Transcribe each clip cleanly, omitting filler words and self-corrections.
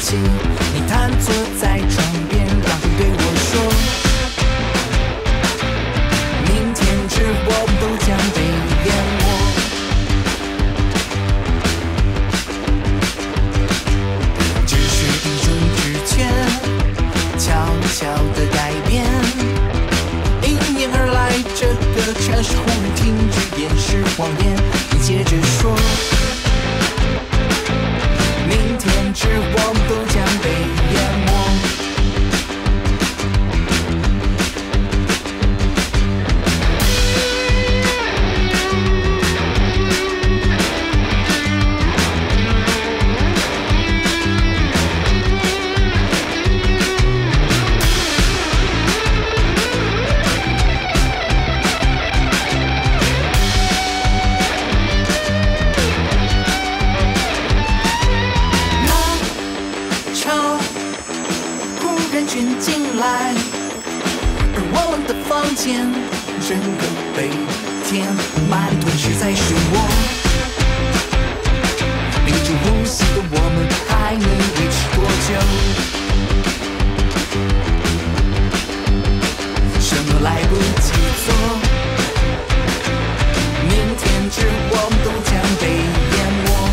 息。你瘫坐在床边，然后对我说，明天之我们都将被淹没。只是一种直觉，悄悄的改变。迎面而来，这个城市忽然停止掩饰谎言。你接着说，明天之我们都将被淹没。卷进来，而我们的房间整个被填满，吞噬在漩涡。屏住呼吸的我们还能维持多久？什么来不及做？明天之我们都将被淹没。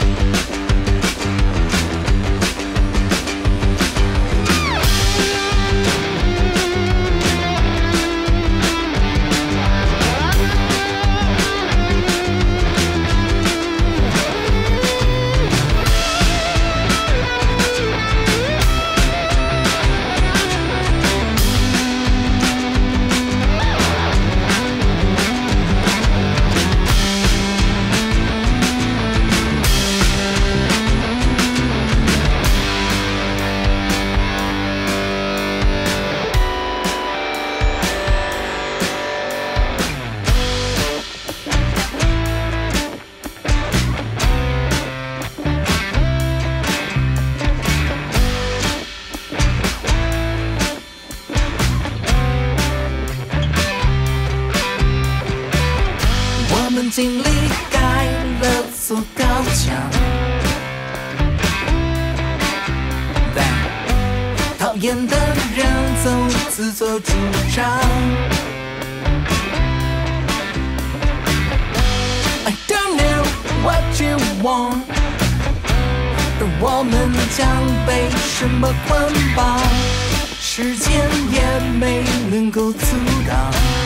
经历盖了座高墙，但讨厌的人总自作主张。I don't know what you want， 而我们将被什么捆绑？时间也没能够阻挡。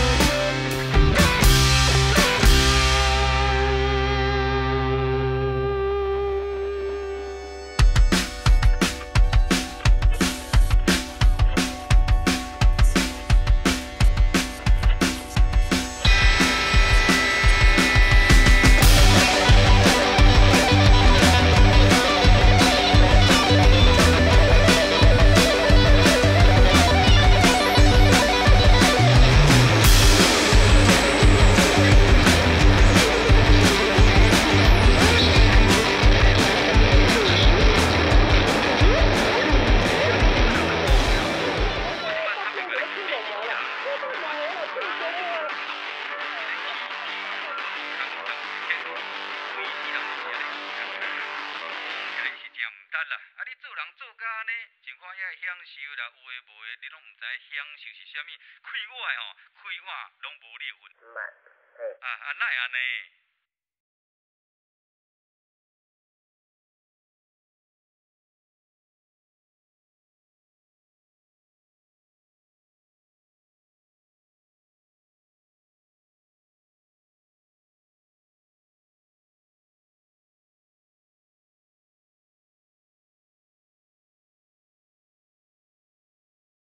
啊！你做人做甲安尼，情看遐享受啦，有诶无诶，你拢毋知享受是啥物。开我诶吼，开我拢无你份。哪会安尼？